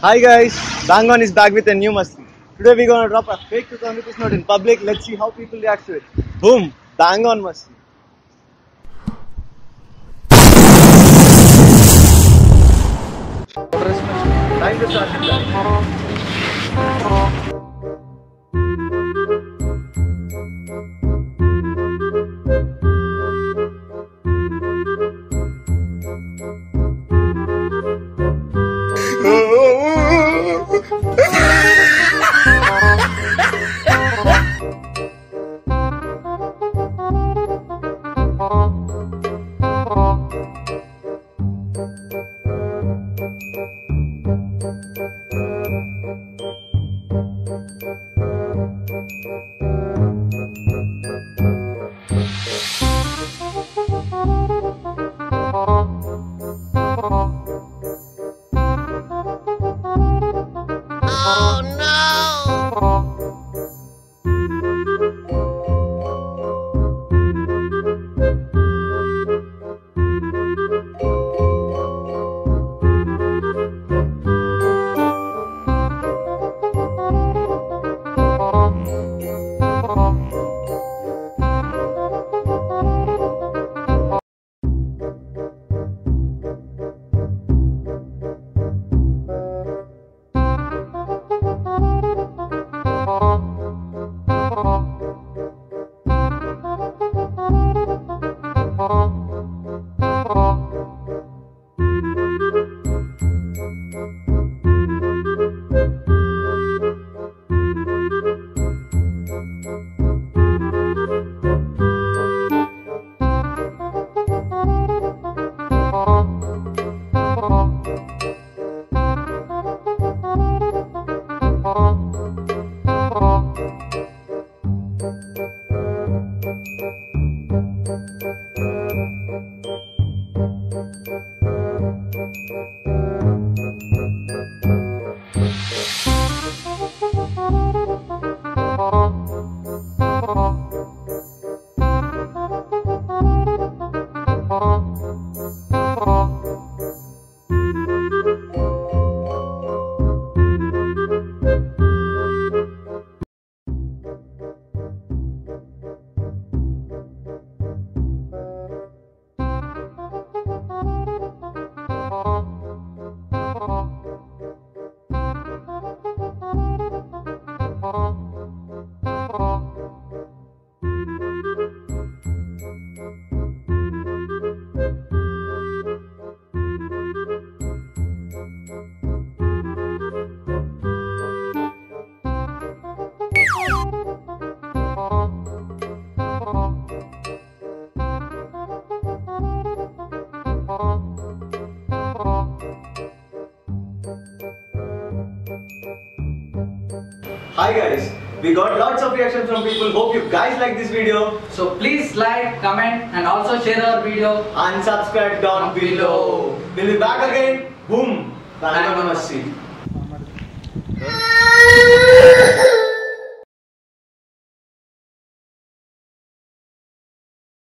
Hi guys, Bangon is back with a new Masti. Today we're gonna drop a fake 2000 rupees note in public. Let's see how people react to it. Boom! Bangon Masti. Time to start the time. Hi guys, we got lots of reactions from people. Hope you guys like this video. So please like, comment and also share our video. And subscribe down below. We'll be back again. Boom! Bangon Masti.